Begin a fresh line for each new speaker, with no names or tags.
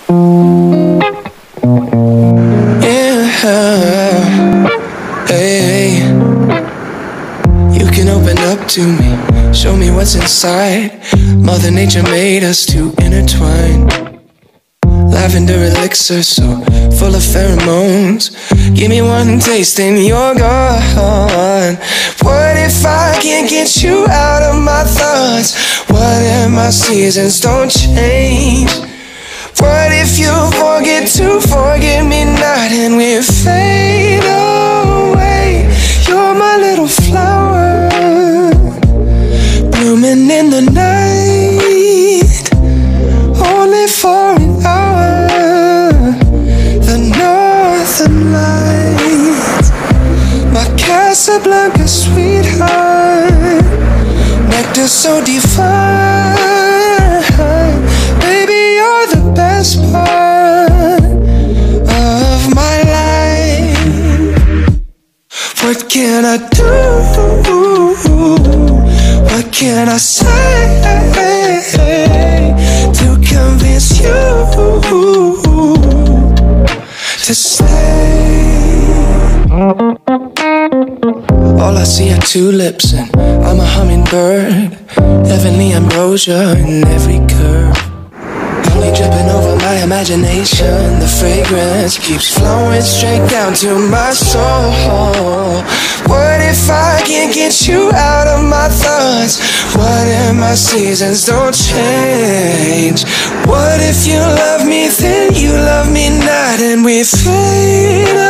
Yeah, hey, you can open up to me, show me what's inside. Mother Nature made us to intertwine. Lavender elixir so full of pheromones. Give me one taste and you're gone. What if I can't get you out of my thoughts? What if my seasons don't change? What if you forget to forget me not and we fade away? You're my little flower, blooming in the night, only for an hour. The northern lights, my Casablanca sweetheart, nectar so divine. Baby, you're the best part of my life. What can I do? What can I say to convince you to stay? All I see are tulips and I'm a hummingbird. Heavenly ambrosia in every curve. Only dripping over my imagination. The fragrance keeps flowing straight down to my soul. What if I can't get you out of my thoughts? What if my seasons don't change? What if you love me, then you love me not, and we fade